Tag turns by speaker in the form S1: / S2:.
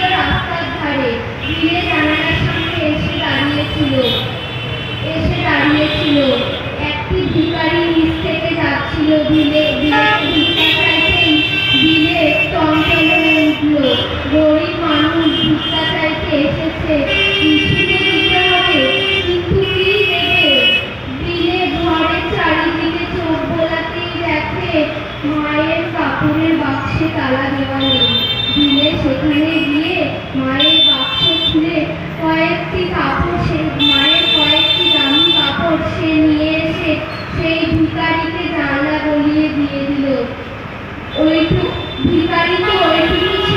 S1: রাস্তার ধারে, বিলে জানালার সামনে এসে দাঁড়িয়েছিল। একটি ভিখারি নিচ থেকে যাচ্ছিল। বিলেতে ভিক্ষা চাইতেই বিলে চঞ্চল হয়ে উঠল। গরিব মানুষ, ভিক্ষা চাইতে এসেছে, কিছু তো দিতে হবে, কিন্তু কি দেবে? বিলে ঘরের চারিদিকে চোখ বোলাতেই দেখে মায়ের কাপড়ের বাক্সে তালা দেওয়া নেই। বিলে সেখানে গিয়ে মায়ের বাক্স খুলে মায়ের কয়েকটি দামি কাপড় সে নিয়ে এসে সেই ভিখারিকে জানলা গলিয়ে দিয়ে দিল। ভিখারি তো ওইটুকু